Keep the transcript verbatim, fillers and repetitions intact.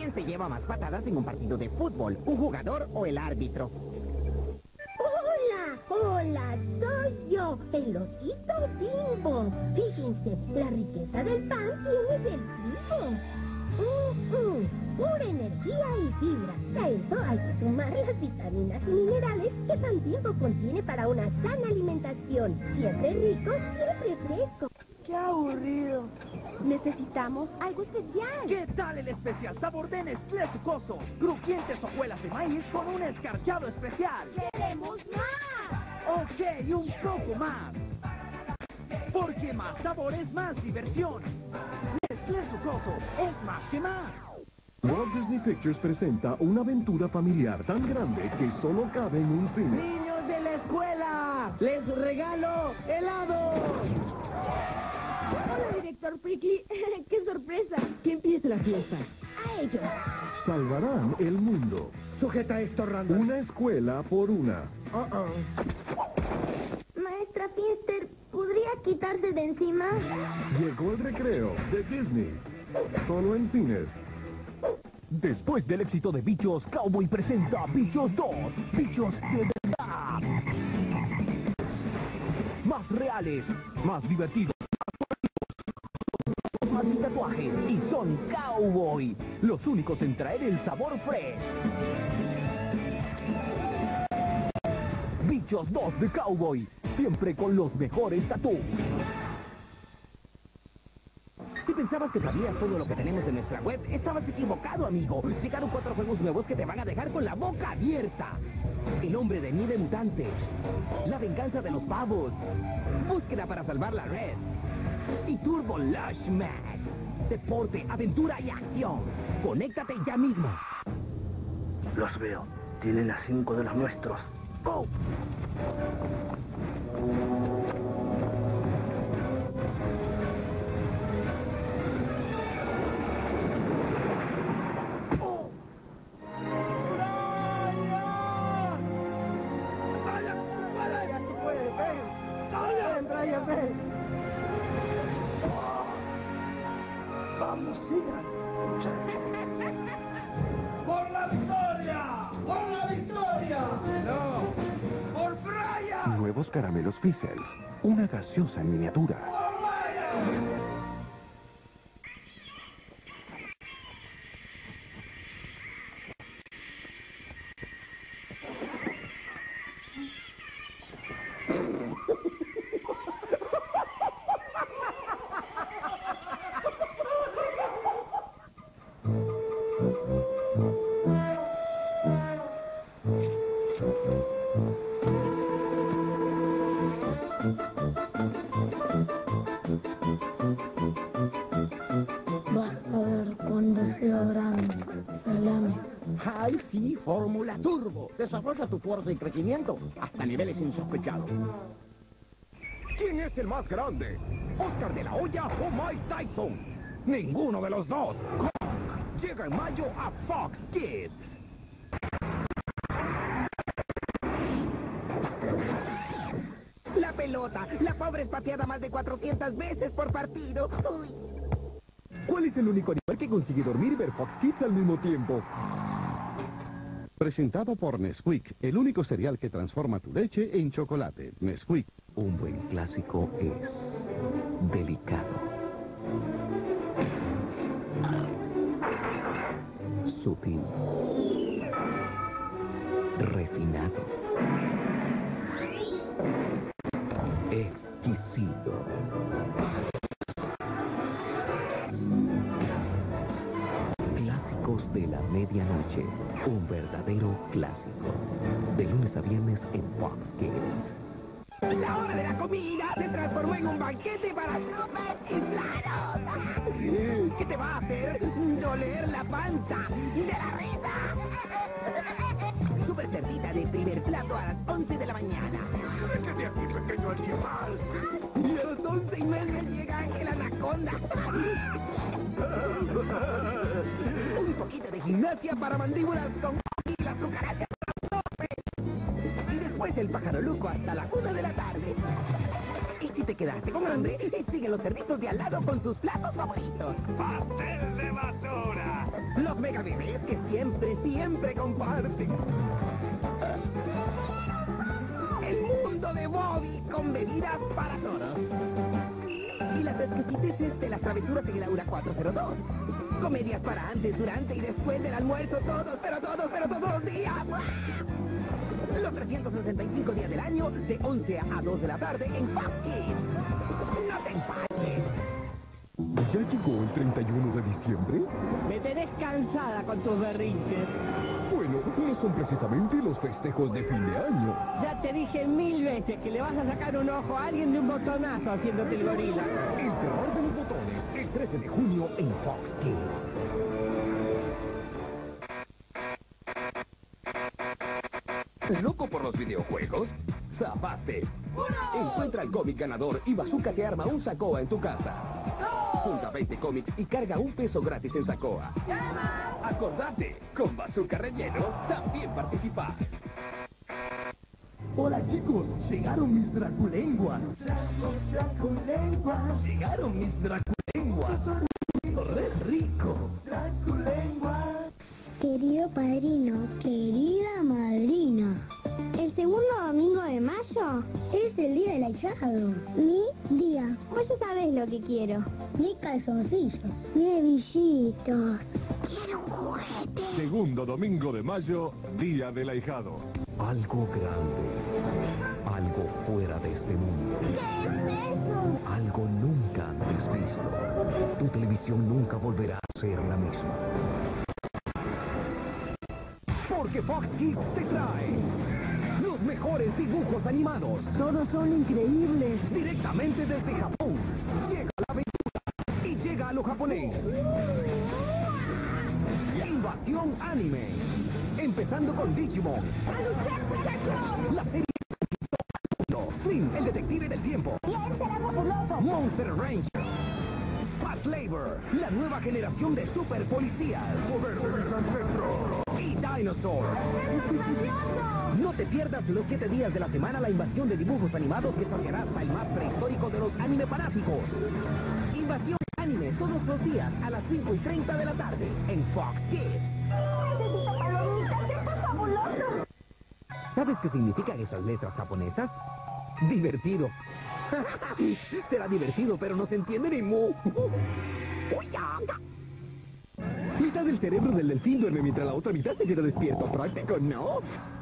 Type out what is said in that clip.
¿Quién se lleva más patadas en un partido de fútbol? ¿Un jugador o el árbitro? ¡Hola! ¡Hola! ¡Soy yo! ¡El osito Bimbo! Fíjense, la riqueza del pan viene del trigo. Mm, mm, pura energía y fibra. A eso hay que sumar las vitaminas y minerales que Pan Bimbo contiene para una sana alimentación. Siempre rico, siempre fresco. ¡Qué aburrido! Necesitamos algo especial. ¿Qué tal el especial sabor de Nestlé Sucoso? Crujientes hojuelas de maíz con un escarchado especial. ¡Queremos más! Ok, un poco más. Porque más sabor es más diversión. Nestlé Sucoso es más que más. Walt Disney Pictures presenta una aventura familiar tan grande que solo cabe en un cine. ¡Niños de la escuela! ¡Les regalo helado! Hola, director Prickly. ¡Qué sorpresa! Que empiece la fiesta. A ellos. Salvarán el mundo. Sujeta esto, Randall. Una escuela por una. Maestra Finster, ¿podría quitarse de encima? Llegó el recreo de Disney. Solo en cines. Después del éxito de Bichos, Cowboy presenta Bichos dos. Bichos de verdad. Más reales, más divertidos, más sin tatuajes y son Cowboy. Los únicos en traer el sabor fresh. Bichos dos de Cowboy. Siempre con los mejores tatús. Si pensabas que sabías todo lo que tenemos en nuestra web, estabas equivocado, amigo. Llegaron cuatro juegos nuevos que te van a dejar con la boca abierta. El hombre de nieve mutante. La venganza de los pavos. Búsqueda para salvar la red. Y Turbo Lush Max. Deporte, aventura y acción. Conéctate ya mismo. Los veo. Tienen a cinco de los nuestros. ¡Go! ¡Vamos, sigan! ¡Por la victoria! ¡Por la victoria! ¡No! ¡Por Brian! Nuevos caramelos Fizzles. Una gaseosa en miniatura. ¡Por Brian! Vas a ver cuando sea grande. Salame. ¡Ay, sí! Fórmula Turbo. Desarrolla tu fuerza y crecimiento hasta niveles insospechados. ¿Quién es el más grande? ¿Oscar de la Hoya o Mike Tyson? Ninguno de los dos. Cock llega en mayo a Fox Kids. La pelota. La pobre es pateada más de cuatrocientas veces por partido. Uy. ¿Cuál es el único animal que consigue dormir y ver Fox Kids al mismo tiempo? Presentado por Nesquik, el único cereal que transforma tu leche en chocolate. Nesquik. Un buen clásico es delicado, sutil, refinado, exquisito. Clásicos de la medianoche, un verdadero clásico. De lunes a viernes en Fox Kids. La hora de la comida se transformó en un banquete para super chiflados. ¿Qué te va a hacer? Doler la panza de la risa. Super cerdita de primer plato a las once de la mañana. ¡Vete de aquí, pequeño animal! Y a las once y media llega el anaconda. Un poquito de gimnasia para mandíbulas con y las cucarachas. Y después el pájaro loco hasta la una de la tarde. Y si te quedaste con hambre, siguen los cerditos de al lado con sus platos favoritos. ¡Pastel de basura! Los mega bebés que siempre, siempre comparten. El mundo de Bobby con bebidas para todos. Y las exquisiteces de las travesuras en el Aura cuatro cero dos. Comedias para antes, durante y después del almuerzo, todos, pero todos, pero todos los días. Los trescientos sesenta y cinco días del año, de once a dos de la tarde en Fox Kids. No te empaches. ¿Ya llegó el treinta y uno de diciembre? Me tenés cansada con tus berrinches. Bueno, no son precisamente los festejos de fin de año. Ya te dije mil veces que le vas a sacar un ojo a alguien de un botonazo haciéndote el gorila. El terror de los botones, el trece de junio en Fox Kids. ¿Loco por los videojuegos? ¡Zafaste! Encuentra el cómic ganador y Bazooka te arma un Sacoa en tu casa. Junta veinte cómics y carga un peso gratis en Sacoa. Acordate, con Bazooka relleno también participás. Hola chicos, llegaron mis draculenguas. Draculenguas. Llegaron mis draculenguas. ¡Re rico! Draculenguas. Querido padrino, querida madrina, el segundo domingo de mayo es el día del ahijado. Mi día. Vos ya sabés lo que quiero. Mis calzoncillos, mis hebillitos. Quiero un juguete. Segundo domingo de mayo, día del ahijado. Algo grande, algo fuera de este mundo, ¿Qué es eso? algo nunca antes visto. Tu televisión nunca volverá a ser la misma. Porque Fox Kids te trae los mejores dibujos animados. Todos son increíbles. Directamente desde Japón. Llega la aventura y llega a lo japonés. Invasión Anime. Empezando con Digimon. La serie que conquistó al mundo. Flynn, el detective del tiempo. Monster Ranger. Pat Labor, la nueva generación de super policías. Y Dinosaur. No te pierdas los siete días de la semana la invasión de dibujos animados que saciará hasta el más prehistórico de los anime fanáticos. Invasión Anime todos los días a las cinco y treinta de la tarde en Fox Kids. Necesito palomitas, esto es fabuloso. ¿Sabes qué significan esas letras japonesas? Divertido. Será divertido, pero no se entiende ni mu. Mitad del cerebro del delfín duerme mientras la otra mitad se queda despierto. Práctico, ¿no?